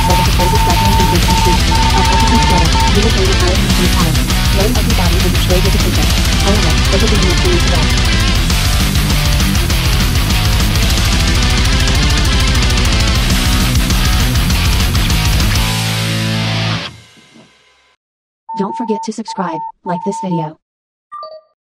but the supposed government engagement too. Our Carcass letter, you will gain a higher complete power. Knowing everybody will destroy your decision. However, it will be new for you to know. Don't forget to subscribe, like this video.